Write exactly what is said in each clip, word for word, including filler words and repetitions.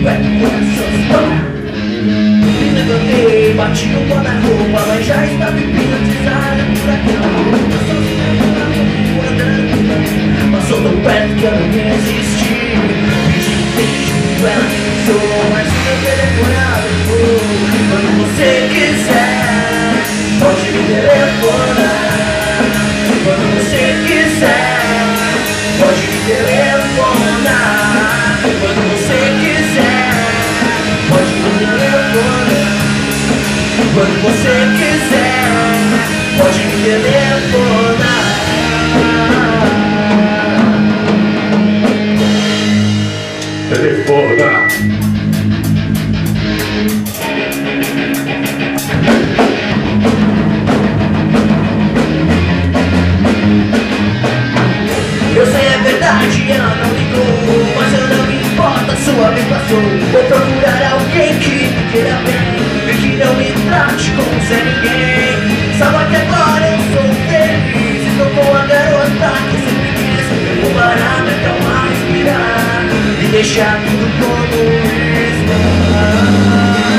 pé no coração. Me levantei, bati o pó na roupa, mas já estava hipnotizada por aquela. Passou tão perto que eu não resisti. Pedi um beijo, ela pensou, mas o meu telefonado foi. Quando você quiser, pode me telefonar. Quando você quiser, pode me telefonar. Quando você quiser, pode me telefonar. Quando você quiser, pode me telefonar. Telefona. Eu sei é verdade, ela não ligou, mas eu não me importo, a sua vez passou. Vou procurar alguém que me queira bem e que não me trate como sem ninguém. Saiba que agora eu sou feliz, estou com a garota que sempre quis. Vou parar, me acalmar, respirar e deixar tudo como está.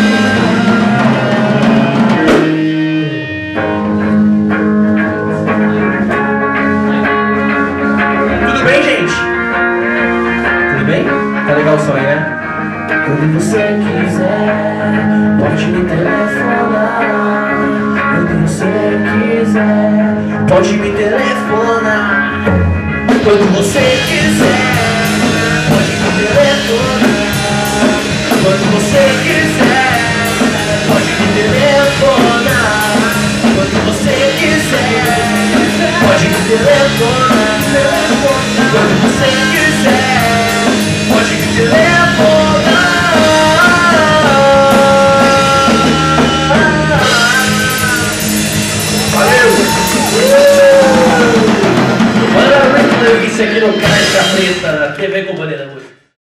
Tudo bem, gente? Tudo bem? Tá legal o som aí, né? Quando você quiser, pode me telefonar. Quando você quiser, pode me telefonar. Quando você quiser, pode me telefonar. Quando você quiser, pode me telefonar. Quando você quiser, pode me telefonar. Quando você quiser, pode me telefonar. Valeu! Olha a isso aqui no Caixa Preta, T V Companhia da Música.